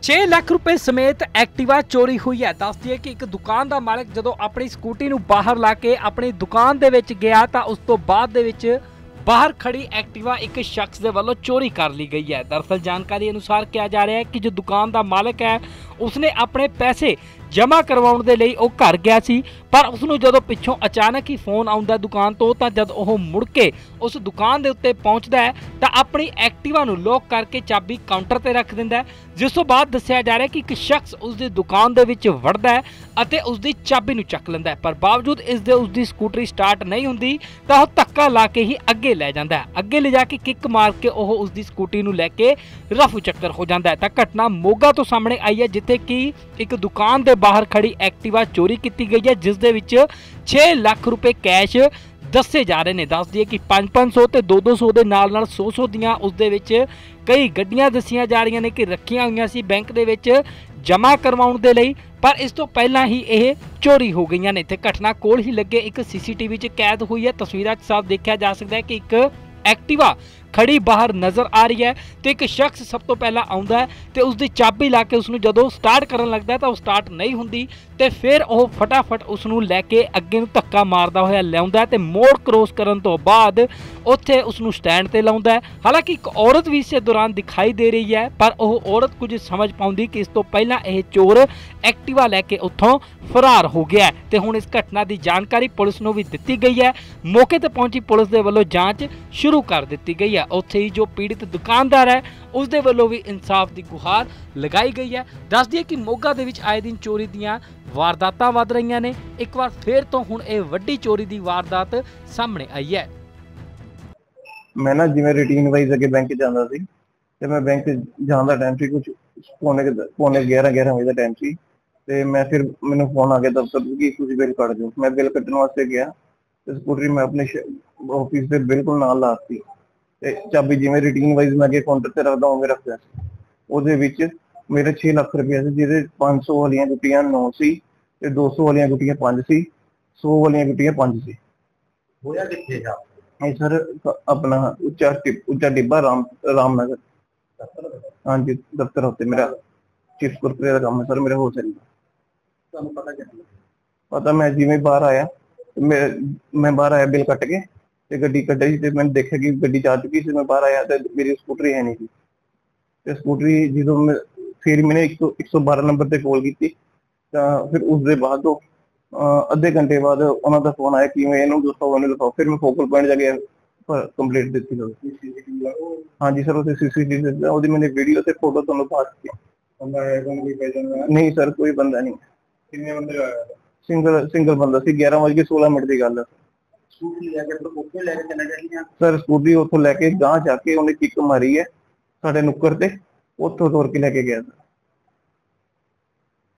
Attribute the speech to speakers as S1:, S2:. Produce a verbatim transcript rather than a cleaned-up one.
S1: छे लाख रुपए समेत एक्टिवा चोरी हुई है। दस दिए कि एक दुकान का मालिक जदों अपनी स्कूटी नूं बाहर ला के अपनी दुकान दे विच गया तो उस तो बाद दे विच बाहर खड़ी एक्टिवा एक शख्स के वालों चोरी कर ली गई है। दरअसल जानकारी अनुसार कहा जा रहा है कि जो दुकान का मालिक है उसने अपने पैसे जमा करवाउण दे लई ओ घर गया सी, पर उसनूं जदों पिछों अचानक ही फोन आउंदा दुकान तो तां जद ओह मुड़ के उस दुकान दे उत्ते पहुंचदा है तां अपनी एक्टिवा नूं लॉक करके चाबी काउंटर ते रख दिंदा है, जिस तो बाद दस्सिया जा रहा है कि एक शख्स उसदी दुकान दे विच वड़दा है अते उसदी चाबी नूं चक लैंदा है, पर बावजूद इस दे उसदी स्कूटरी स्टार्ट नहीं हुंदी तां ओह धक्का ला के ही अगे लै जांदा है। अगे ले जाके किक मार के ओह उसदी स्कूटी नूं लैके रफू चक्कर हो जांदा है। तां घटना मोगा तो सामने आई है, जिथे कि एक दुकान दे बाहर खड़ी एक्टिवा चोरी की गई है, जिस दे विच छे लाख रुपए कैश दसे जा रहे हैं। दस दिए कि पाँच पाँच सौ ते दो दो सौ के नाल नाल सौ सौ दियां उस दे विच कई गड्डियां दसियां जा रही ने कि रखियां हुई सी बैंक दे विच जमा करवाउण दे लई, पर इस तो पहला ही यह चोरी हो गई ने। इत्थे घटना कोल ही लगे एक सीसीटीवी च कैद हुई है। तस्वीरां च साफ देखा जा सकता है कि एक एक्टिवा खड़ी बाहर नज़र आ रही है तो एक शख्स सब तो पहला आउंदा है तो उसकी चाबी ला के उसनूं जदों स्टार्ट करन लगदा है तो स्टार्ट नहीं हुंदी तो फिर वह फटाफट उसनूं लैके अगे नूं धक्का मारदा होया लिआउंदा है तो मोड़ क्रॉस करन तो बाद उत्थे उसनूं स्टैंड ते लाउंदा है। हालांकि एक औरत भी इस दौरान दिखाई दे रही है, पर वह औरत कुछ समझ पाउंदी कि इस तो पहला यह चोर एक्टिवा लैके उत्थों फरार हो गया है। तो हुण इस घटना की जानकारी पुलिस नूं भी दित्ती गई है। मौके ते पहुंची पुलिस दे वल्लों जांच शुरू कर दित्ती गई है। उत्थे ही जो पीड़ित दुकानदार है उस दे वल्लों भी इंसाफ की गुहार लगाई गई है। दस दिए कि मोगा दे विच आए दिन चोरी दीयां वारदातां वध रहीआं ने। एक बार फिर तो हुण इह वड्डी चोरी की वारदात सामने आई है।
S2: मैं ना जिवें रूटीन वाइज अगे बैंक जांदा सी ते मैं बैंक जाण दा टाइम सी कुछ पौने पौने ग्यारह ग्यारह बजे दा टाइम सी ते मैं फिर मैनूं फोन आ गया दफ्तर कि तुसीं बिल कट दो। मैं बिल कट्टण वास्ते गया ते स्कूटरी मैं अपने ऑफिस दे बिल्कुल नाल लाती ते चाबी जिवें रूटीन वाइज मैं अगे काउंटर ते रखदा उवें रखिआ सी। ਉਹਦੇ ਵਿੱਚ ਮੇਰੇ छे ਲੱਖ ਰੁਪਏ ਸੀ, ਜਿਹਦੇ पाँच सौ ਵਾਲੀਆਂ ਗੁੱਟੀਆਂ नौ ਸੀ ਤੇ दो सौ ਵਾਲੀਆਂ ਗੁੱਟੀਆਂ पाँच ਸੀ, सौ ਵਾਲੀਆਂ ਗੁੱਟੀਆਂ पाँच ਸੀ। ਹੋਇਆ ਕਿੱਥੇ ਜਾ ਇਹ ਸਰ अपना ਉੱਚਾ ਉੱਚਾ ਡਿੱਬਾ ਰਾਮ ਰਾਮਨਗਰ हाँ जी दफ्तर होते मेरा चिप्स कुरकुरे का काम है सर, मेरा होलसेल का। ਤੁਹਾਨੂੰ ਪਤਾ ਕਿੱਥੇ पता मैं जिवें बाहर आया मैं मैं बाहर आया बिल कट के ਤੇ ਗੱਡੀ ਕੱਢੀ ਤੇ ਮੈਂ ਦੇਖਿਆ ਕਿ ਗੱਡੀ ਜਾ ਚੁੱਕੀ ਸੀ। मैं बाहर आया ਤੇ ਮੇਰੀ ਸਕੂਟਰੀ ਹੈ ਨਹੀਂ ਸੀ ਤੇ ਸਕੂਟਰੀ ਜਦੋਂ ਮੈਂ ਫਿਰ मैंने एक सौ बारह ਨੰਬਰ ਤੇ ਕਾਲ ਕੀਤੀ ਤਾਂ ਫਿਰ ਉਸ ਦੇ ਬਾਅਦ ਤੋਂ ਅੱਧੇ ਘੰਟੇ ਬਾਅਦ ਉਹਨਾਂ ਦਾ ਫੋਨ ਆਇਆ ਕਿ ਮੈਂ ਇਹਨੂੰ ਦੱਸੋ ਉਹਨੂੰ ਲਿਖਾਓ। ਫਿਰ ਮੈਂ ਫੋਕਲ ਪੁਆਇੰਟ ਜਾ ਕੇ ਕੰਪਲੀਟ ਦਿੱਤੀ ਲੋਕ हाँ जी सर उसे सीसीटीवी ਉਹਦੀ मैंने वीडियो ਤੇ फोटो ਤੁਹਾਨੂੰ पास की। ਬੰਦਾ ਹੈ ਕੋਈ ਪਛਾਣਿਆ नहीं सर कोई बंदा नहीं। कितने बंदे आए? सिंगल सिंगल बंदा सी। ग्यारह बज के सोलह मिनट की गल है। ਸਕੂਟਰੀ ਲੈ ਕੇ ਉੱਥੇ ਲੈ ਕੇ ਚਲੇ ਗਏ ਸਰ। ਸਕੂਟਰੀ ਉੱਥੋਂ ਲੈ ਕੇ ਗਾਂਹ ਜਾ ਕੇ ਉਹਨੇ ਕਿੱਕ ਮਾਰੀ ਹੈ ਸਾਡੇ ਨੁੱਕਰ ਤੇ, ਉੱਥੋਂ ਤੋੜ ਕੇ ਲੈ ਕੇ ਗਿਆ।